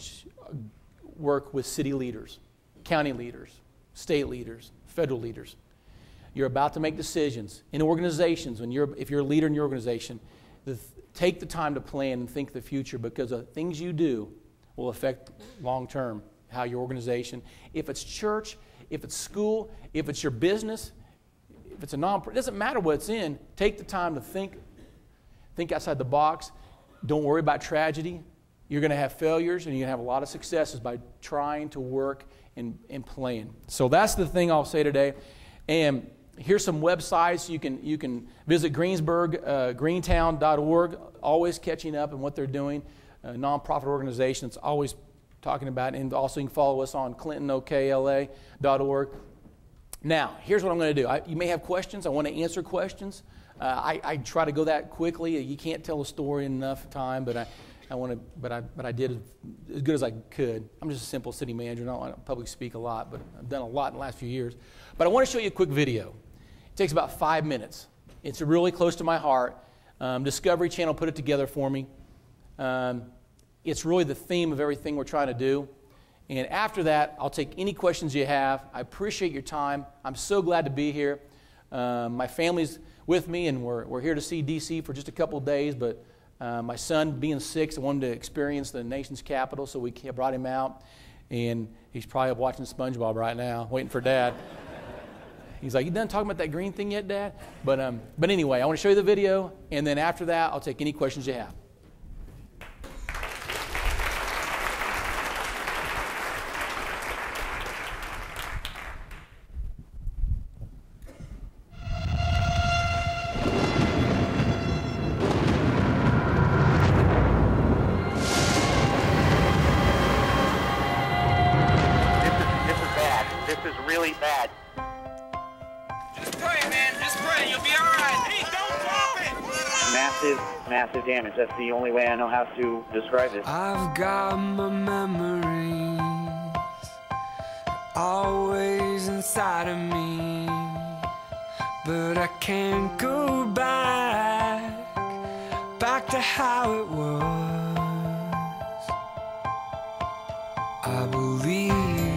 Speaker 2: work with city leaders, county leaders, state leaders, federal leaders. You're about to make decisions in organizations. When you're, if you're a leader in your organization, the, take the time to plan and think the future, because the things you do will affect long-term how your organization, if it's church, if it's school, if it's your business, if it's a non-profit, it doesn't matter what it's in. Take the time to think, think outside the box. Don't worry about tragedy. You're going to have failures, and you're going to have a lot of successes by trying to work and, and playing. So that's the thing I'll say today. And here's some websites. You can, you can visit Greensburg, uh, greentown dot org, always catching up on what they're doing. A nonprofit organization that's always talking about it. And also you can follow us on clinton o k l a dot org. Now, here's what I'm going to do. I, you may have questions. I want to answer questions. Uh, I, I try to go that quickly. You can't tell a story in enough time, but I, I want to. But I, but I did as, as good as I could. I'm just a simple city manager. I don't, I don't public speak a lot, but I've done a lot in the last few years. But I want to show you a quick video. It takes about five minutes. It's really close to my heart. Um, Discovery Channel put it together for me. Um, it's really the theme of everything we're trying to do. And after that, I'll take any questions you have. I appreciate your time. I'm so glad to be here. Um, my family's with me, and we're, we're here to see D C for just a couple of days. But uh, my son, being six, I wanted to experience the nation's capital, so we brought him out. And he's probably up watching SpongeBob right now, waiting for Dad. He's like, you done talking about that green thing yet, Dad? But, um, but anyway, I want to show you the video, and then after that, I'll take any questions you have.
Speaker 3: massive, massive damage. That's the only way I know how to describe it.
Speaker 4: I've got my memories always inside of me, but I can't go back, back to how it was. I believe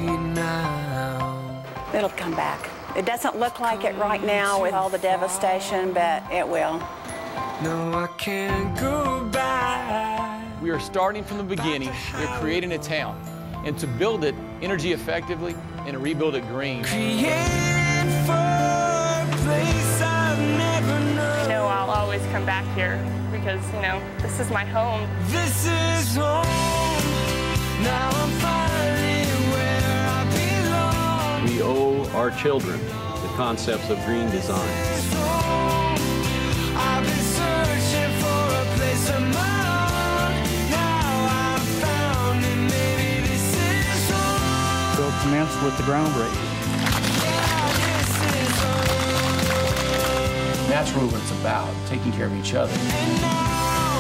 Speaker 4: now.
Speaker 5: It'll come back. It doesn't look like it right now with all the devastation, but it will.
Speaker 4: No, I can't go back.
Speaker 2: We are starting from the beginning. We're creating a town. And to build it energy effectively and to rebuild it green.
Speaker 4: Created for a place I've never known.
Speaker 6: You know, I'll always come back here because, you know, this is my home.
Speaker 4: This is home. Now I'm finally where I belong.
Speaker 7: We owe our children the concepts of green design.
Speaker 4: This home. I've been searching for a place of my own. Now I've found it. Maybe this is home.
Speaker 8: So it commenced with the groundbreaking.
Speaker 4: Yeah, this is home.
Speaker 2: That's really what it's about, taking care of each other.
Speaker 4: And now,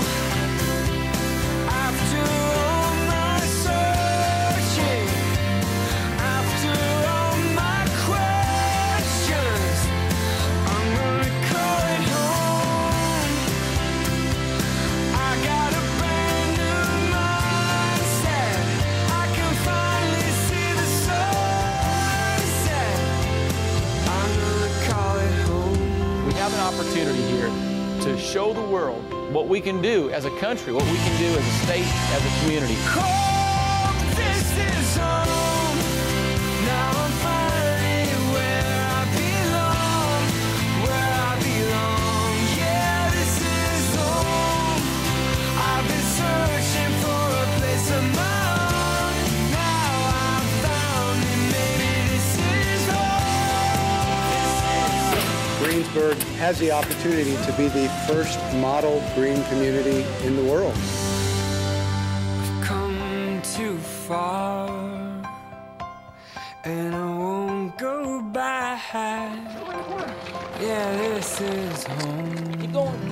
Speaker 4: after all my searching, after all my questions, I'm gonna call it home. I got a brand new mindset. I can finally see the sunset. I'm gonna call it home.
Speaker 2: We have an opportunity here to show the world what we can do as a country, what we can do as a state, as a community.
Speaker 4: Home, this is home. Now I'm finally where I belong, where I belong. Yeah, this is home. I've been searching for a place of my own. Now I've found it. Maybe this is home.
Speaker 9: Greensburg has the opportunity to be the first model green community in the world.
Speaker 4: Come too far, and I won't go back. Yeah, this is home.
Speaker 2: Keep going.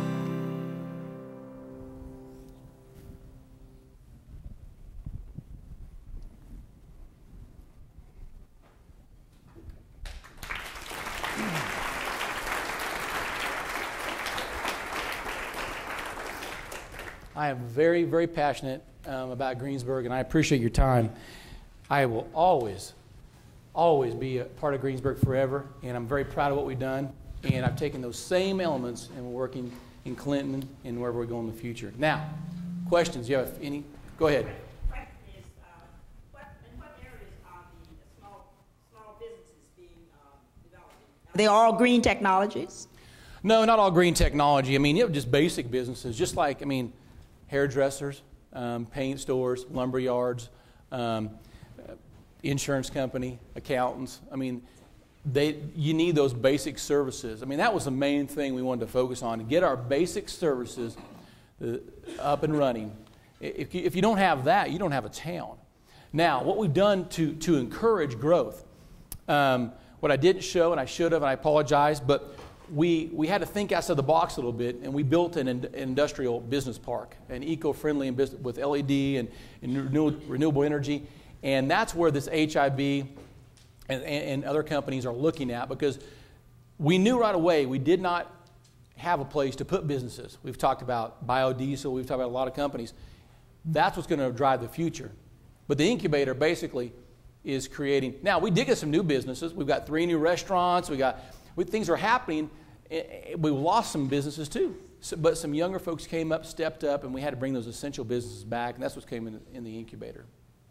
Speaker 2: I am very, very passionate um, about Greensburg, and I appreciate your time. I will always, always be a part of Greensburg forever, and I'm very proud of what we've done. And I've taken those same elements and we're working in Clinton and wherever we go in the future. Now, questions? You have any? Go ahead.
Speaker 10: Question is, uh, what, in what areas are the small, small businesses being um, developed?
Speaker 11: They are all green technologies?
Speaker 2: No, not all green technology. I mean, you know, just basic businesses, just like, I mean, hairdressers, um, paint stores, lumber yards, um, insurance company, accountants. I mean, they, you need those basic services. I mean, that was the main thing we wanted to focus on, to get our basic services uh, up and running. If you, if you don't have that, you don't have a town. Now, what we've done to, to encourage growth, um, what I didn't show, and I should have, and I apologize, but we, we had to think outside the box a little bit, and we built an in, industrial business park, an eco-friendly and business, with L E D and, and renewable, renewable energy. And that's where this H I B and, and, and other companies are looking at, because we knew right away we did not have a place to put businesses. We've talked about biodiesel, we've talked about a lot of companies. That's what's going to drive the future. But the incubator basically is creating. Now, we did get some new businesses. We've got three new restaurants. We got we, things are happening. We lost some businesses too. So, but some younger folks came up, stepped up, and we had to bring those essential businesses back, and that's what came in, in the incubator.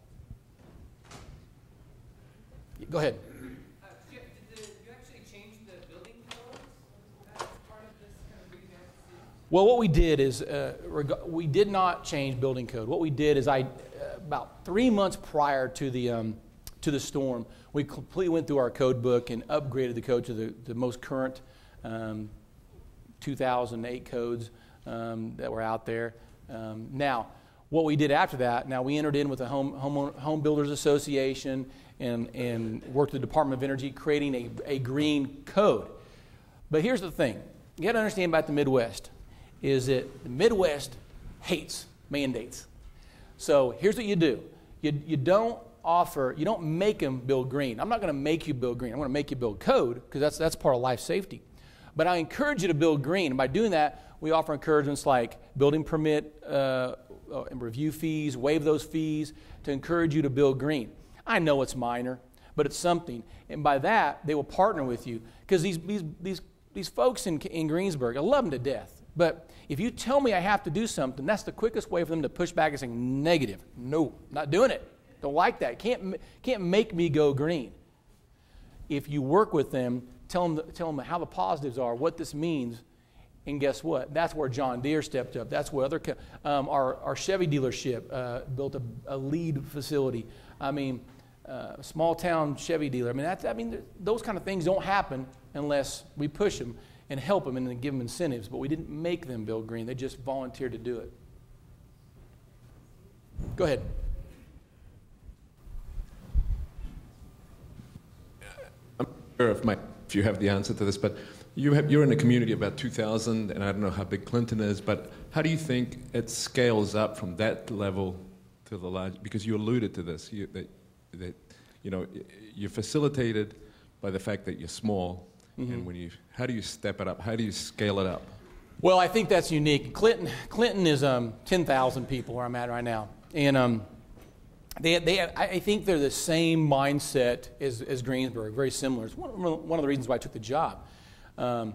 Speaker 2: Go ahead.
Speaker 12: Uh, did the, you actually change the building codes as part of this kind of revamped city?
Speaker 2: Well, what we did is, uh, we did not change building code. What we did is, I, uh, about three months prior to the, um, to the storm, we completely went through our code book and upgraded the code to the, the most current um, two thousand eight codes um, that were out there. Um, now, what we did after that, now we entered in with the Home, Home, Home Builders Association and, and worked with the Department of Energy creating a, a green code. But here's the thing. You got to understand about the Midwest is that the Midwest hates mandates. So here's what you do. You, you don't offer, you don't make them build green. I'm not going to make you build green. I'm going to make you build code because that's, that's part of life safety. But I encourage you to build green. And by doing that, we offer encouragements like building permit uh, and review fees, waive those fees to encourage you to build green. I know it's minor, but it's something. And by that, they will partner with you because these, these, these, these folks in, in Greensburg, I love them to death. But if you tell me I have to do something, that's the quickest way for them to push back and say negative. No, not doing it. Don't like that. Can't, can't make me go green. If you work with them, tell them, tell them how the positives are, what this means, and guess what? That's where John Deere stepped up. That's where other, um, our, our Chevy dealership uh, built a, a lead facility. I mean, uh, small town Chevy dealer. I mean, that's, I mean, those kind of things don't happen unless we push them and help them and then give them incentives. But we didn't make them build green. They just volunteered to do it. Go ahead.
Speaker 13: I'm not sure if, my, if you have the answer to this, but you have, you're in a community of about two thousand, and I don't know how big Clinton is, but how do you think it scales up from that level to the large? Because you alluded to this, you, that, that you know, you're facilitated by the fact that you're small, mm-hmm. and when you, how do you step it up? How do you scale it up?
Speaker 2: Well, I think that's unique. Clinton, Clinton is um, ten thousand people where I'm at right now, and um, they, they, I think they're the same mindset as, as Greensburg, very similar. It's one, one of the reasons why I took the job. Um,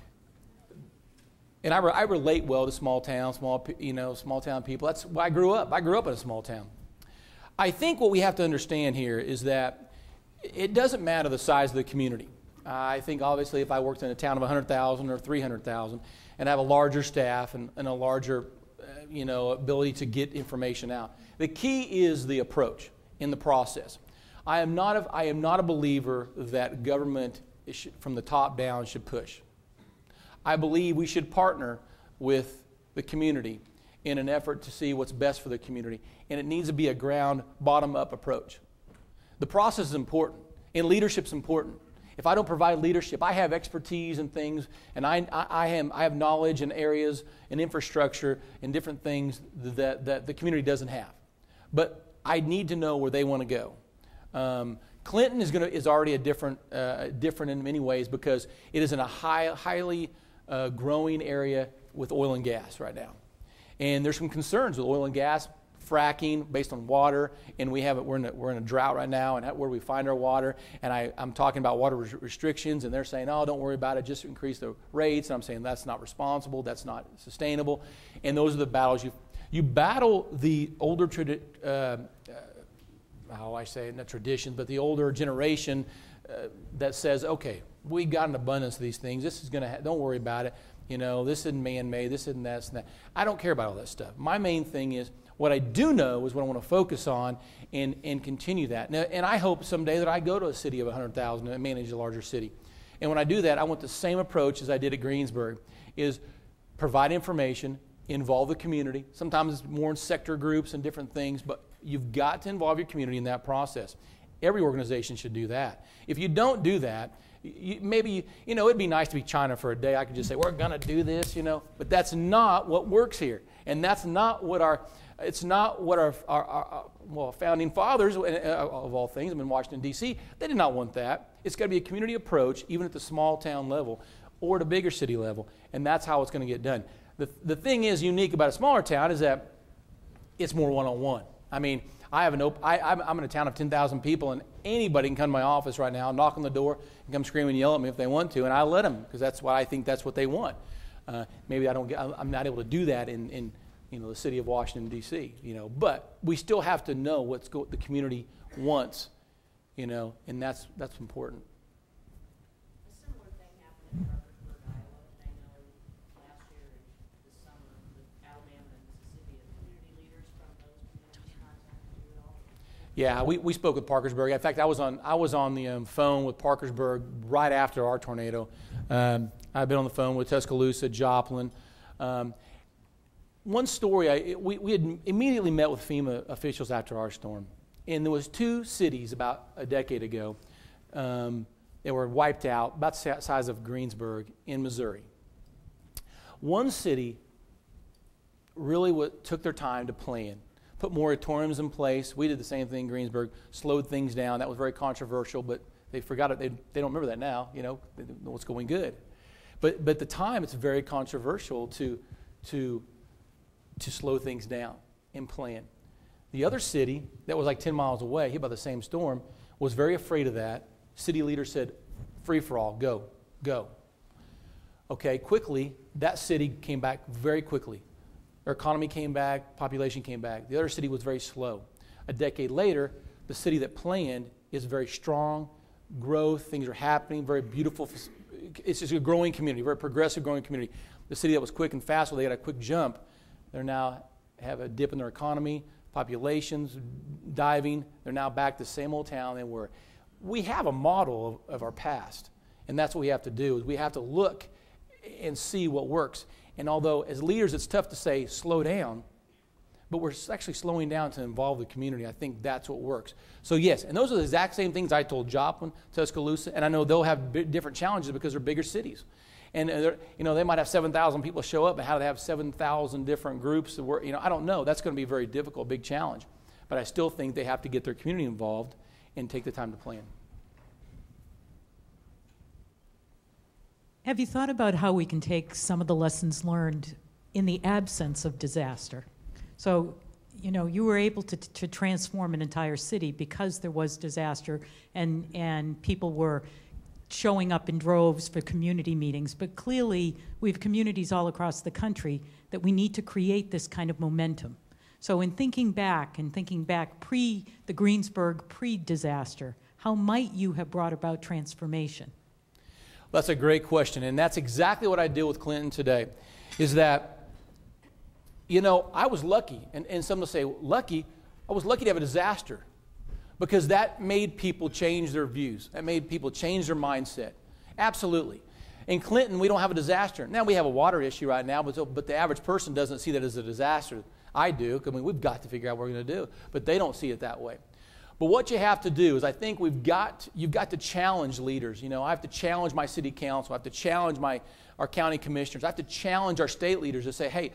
Speaker 2: and I, re I relate well to small town, small, you know, small town people. That's why I grew up. I grew up in a small town. I think what we have to understand here is that it doesn't matter the size of the community. Uh, I think obviously if I worked in a town of one hundred thousand or three hundred thousand and have a larger staff and, and a larger, uh, you know, ability to get information out. The key is the approach in the process. I am not a, I am not a believer that government should, from the top down should push. I believe we should partner with the community in an effort to see what's best for the community, and it needs to be a ground, bottom-up approach. The process is important, and leadership's important. If I don't provide leadership, I have expertise in things, and I, I, I, am, I have knowledge in areas and infrastructure and different things that, that the community doesn't have. But I need to know where they want to go. Um, Clinton is, gonna, is already a different, uh, different in many ways because it is in a high, highly uh, growing area with oil and gas right now. And there's some concerns with oil and gas, fracking based on water, and we have it, we're, in a, we're in a drought right now, and where do we find our water? And I, I'm talking about water res restrictions, and they're saying, oh, don't worry about it, just increase the rates. And I'm saying that's not responsible, that's not sustainable. And those are the battles you, you battle the older tradition, uh, uh, how I say it, not tradition, but the older generation uh, that says, okay, we got an abundance of these things. This is going to, don't worry about it. You know, this isn't man-made, this isn't that, this and that. I don't care about all that stuff. My main thing is, what I do know is what I want to focus on and, and continue that. Now, and I hope someday that I go to a city of one hundred thousand and manage a larger city. And when I do that, I want the same approach as I did at Greensburg, is provide information, involve the community. Sometimes it's more in sector groups and different things, but you've got to involve your community in that process. Every organization should do that. If you don't do that, you, maybe, you know, it'd be nice to be China for a day. I could just say, we're going to do this, you know. But that's not what works here. And that's not what our... It's not what our, our, our well, founding fathers, of all things, in Washington, D C, they did not want that. It's got to be a community approach, even at the small town level or at a bigger city level, and that's how it's going to get done. The, the thing is unique about a smaller town is that it's more one-on-one. I mean, I have an op I, I'm, I'm in a town of ten thousand people, and anybody can come to my office right now, knock on the door, and come scream and yell at me if they want to, and I let them, because that's what I think that's what they want. Uh, maybe I don't get, I'm not able to do that in, in you know, the city of Washington, D C, you know, but we still have to know what's go the community wants, you know, and that's, that's important.
Speaker 10: A similar thing happened in Parkersburg, Iowa. I know last year, this summer, with Alabama and Mississippi, have community leaders from those communities contacted you at all?
Speaker 2: Yeah, we, we spoke with Parkersburg. In fact, I was on, I was on the um, phone with Parkersburg right after our tornado. Um, I've been on the phone with Tuscaloosa, Joplin. Um, One story, I, we, we had immediately met with FEMA officials after our storm. And there was two cities about a decade ago um, that were wiped out, about the size of Greensburg in Missouri. One city really what took their time to plan, put moratoriums in place. We did the same thing in Greensburg, slowed things down. That was very controversial, but they forgot it. They, they don't remember that now, you know, they know what's going good. But, but at the time, it's very controversial to, to, to slow things down and plan. The other city that was like ten miles away, hit by the same storm, was very afraid of that. City leader said, free for all, go, go. Okay, quickly, that city came back very quickly. Their economy came back, population came back. The other city was very slow. A decade later, the city that planned is very strong, growth, things are happening, very beautiful. It's just a growing community, very progressive growing community. The city that was quick and fast, well, they got a quick jump. They're now have a dip in their economy, populations diving. They're now back to the same old town they were. We have a model of, of our past, and that's what we have to do, is we have to look and see what works. And although as leaders it's tough to say slow down, but we're actually slowing down to involve the community. I think that's what works. So yes, and those are the exact same things I told Joplin, Tuscaloosa, and I know they'll have b- different challenges because they're bigger cities. And uh, you know, they might have seven thousand people show up, but how do they have seven thousand different groups that work? You know, I don't know. That's going to be a very difficult, big challenge. But I still think they have to get their community involved and take the time to plan.
Speaker 14: Have you thought about how we can take some of the lessons learned in the absence of disaster? So, you know, you were able to, to transform an entire city because there was disaster and, and people were showing up in droves for community meetings. But clearly, we have communities all across the country that we need to create this kind of momentum. So in thinking back and thinking back pre the Greensburg pre-disaster, how might you have brought about transformation?
Speaker 2: That's a great question, and that's exactly what I did with Clinton today, is that, you know, I was lucky, and, and some will say, lucky, I was lucky to have a disaster, because that made people change their views. That made people change their mindset. Absolutely. In Clinton, we don't have a disaster. Now, we have a water issue right now, but, but the average person doesn't see that as a disaster. I do, because I mean, we've got to figure out what we're going to do, but they don't see it that way. But what you have to do is I think we've got, you've got to challenge leaders. You know, I have to challenge my city council. I have to challenge my, our county commissioners. I have to challenge our state leaders to say, hey,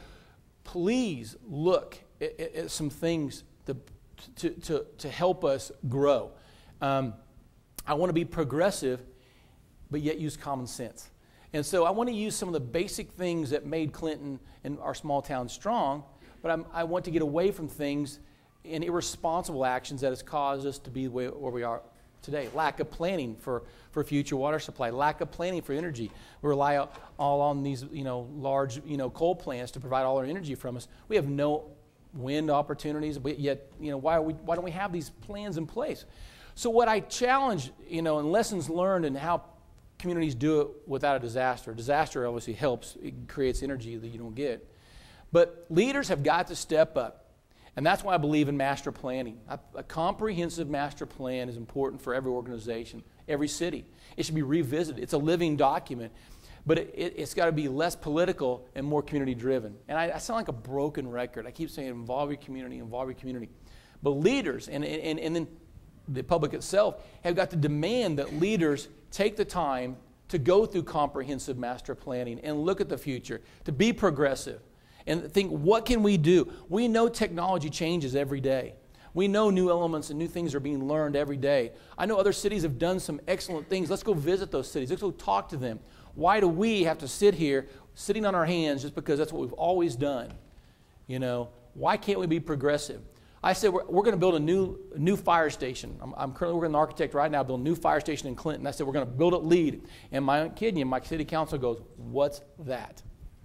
Speaker 2: please look at, at, at some things to, to, to, to help us grow. Um, I want to be progressive, but yet use common sense. And so I want to use some of the basic things that made Clinton and our small town strong, but I'm, I want to get away from things and irresponsible actions that has caused us to be where we are today. Lack of planning for, for future water supply, lack of planning for energy. We rely all on these, you know, large, you know, coal plants to provide all our energy from us. We have no wind opportunities, but yet, you know, why are we, why don't we have these plans in place? So what I challenge, you know, and lessons learned and how communities do it without a disaster. Disaster obviously helps. It creates energy that you don't get. But leaders have got to step up. And that's why I believe in master planning. A, a comprehensive master plan is important for every organization, every city. It should be revisited. It's a living document, but it, it, it's got to be less political and more community-driven. And I, I sound like a broken record. I keep saying involve your community, involve your community. But leaders and, and, and then the public itself have got to demand that leaders take the time to go through comprehensive master planning and look at the future, to be progressive. And think, what can we do? We know technology changes every day. We know new elements and new things are being learned every day. I know other cities have done some excellent things. Let's go visit those cities. Let's go talk to them. Why do we have to sit here, sitting on our hands, just because that's what we've always done? You know, why can't we be progressive? I said we're, we're going to build a new, a new fire station. I'm, I'm currently working with an architect right now, building a new fire station in Clinton. I said we're going to build it LEED. And my kid and my city council goes, what's that?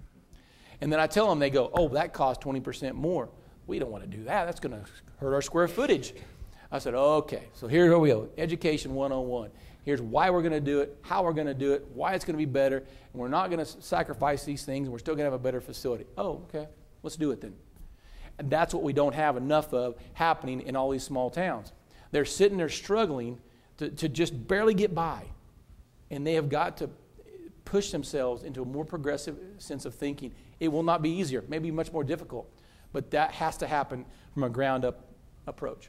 Speaker 2: And then I tell them, they go, oh, that costs twenty percent more. We don't want to do that. That's going to hurt our square footage. I said, okay, so here we go. Education one oh one. Here's why we're going to do it, how we're going to do it, why it's going to be better, and we're not going to sacrifice these things, and we're still going to have a better facility. Oh, okay, let's do it then. And that's what we don't have enough of happening in all these small towns. They're sitting there struggling to, to just barely get by, and they have got to push themselves into a more progressive sense of thinking. It will not be easier, maybe much more difficult, but that has to happen from a ground-up approach.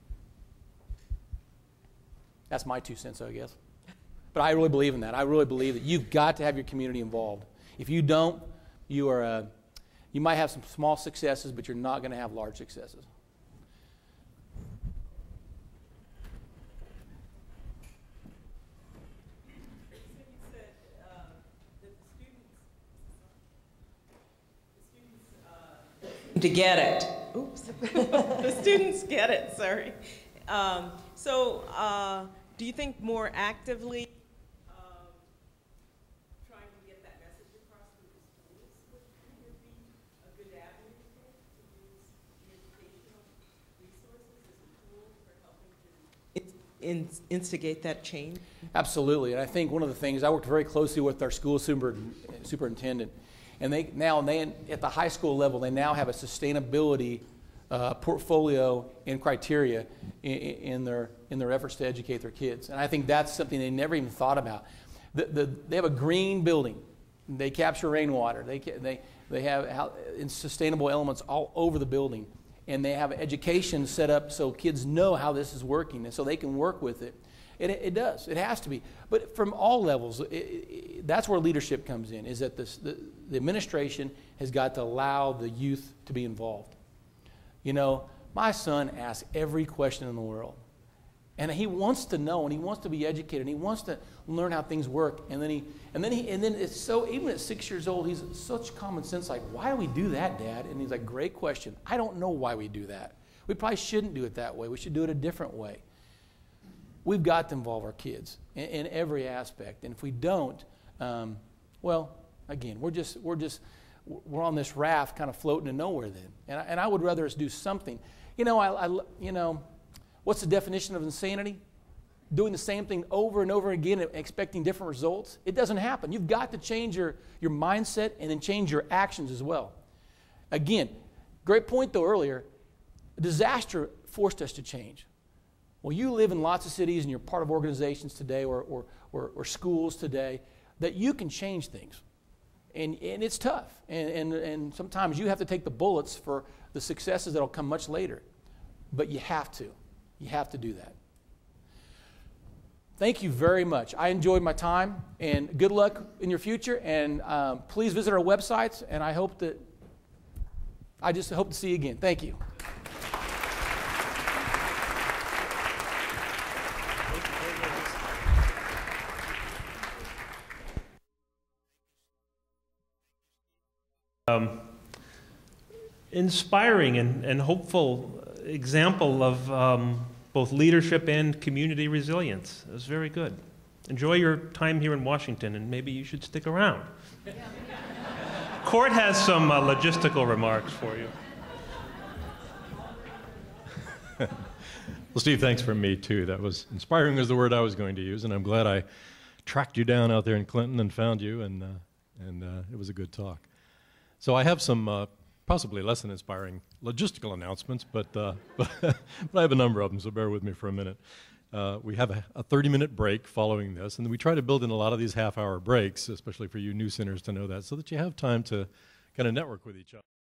Speaker 2: That's my two cents, I guess. But I really believe in that. I really believe that you've got to have your community involved. If you don't, you are, uh, You might have some small successes, but you're not going to have large successes.
Speaker 15: To get it. Oops. The students get it, sorry. Um, so uh, do you think more actively um, trying to get that message across to the schools would would be a good avenue to take, to use the educational resources as a tool for helping to in, instigate that change?
Speaker 2: Absolutely, and I think one of the things, I worked very closely with our school super, superintendent, and they now, they, at the high school level, they now have a sustainability uh, portfolio and criteria in, in, their, in their efforts to educate their kids. And I think that's something they never even thought about. The, the, they have a green building. They capture rainwater. They, they, they have how, sustainable elements all over the building. And they have education set up so kids know how this is working and so they can work with it. It, it does. It has to be. But from all levels, it, it, that's where leadership comes in, is that this, the, the administration has got to allow the youth to be involved. You know, my son asks every question in the world. And he wants to know, and he wants to be educated, and he wants to learn how things work. And then he, and then he, and then it's so, even at six years old, he's such common sense, like, why do we do that, Dad? And he's like, great question. I don't know why we do that. We probably shouldn't do it that way. We should do it a different way. We've got to involve our kids in, in every aspect. And if we don't, um, well, again, we're just, we're just, we're on this raft kind of floating to nowhere then. And I, and I would rather us do something. You know, I, I, you know, what's the definition of insanity? Doing the same thing over and over again and expecting different results? It doesn't happen. You've got to change your, your mindset and then change your actions as well. Again, great point though earlier, disaster forced us to change. Well, you live in lots of cities and you're part of organizations today or, or, or, or schools today that you can change things. And, and it's tough. And, and, and sometimes you have to take the bullets for the successes that will come much later. But you have to. You have to do that. Thank you very much. I enjoyed my time, and good luck in your future. And um, please visit our websites, and I hope that, I just hope to see you again. Thank you.
Speaker 1: Um, inspiring and, and hopeful example of um, both leadership and community resilience. It was very good. Enjoy your time here in Washington, and maybe you should stick around. Court has some uh, logistical remarks for you.
Speaker 16: Well, Steve, thanks from me, too. That was inspiring was the word I was going to use, and I'm glad I tracked you down out there in Clinton and found you, and, uh, and uh, it was a good talk. So I have some uh, possibly less than inspiring logistical announcements, but, uh, but, but I have a number of them, so bear with me for a minute. Uh, we have a, a thirty-minute break following this, and we try to build in a lot of these half-hour breaks, especially for you new sinners to know that, so that you have time to kind of network with each other.